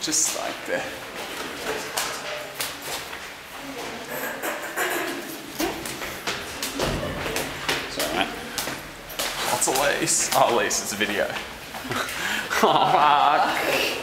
just like there. Sorry, mate. Lots of lace. Oh, lace, it's a video. Oh, fuck.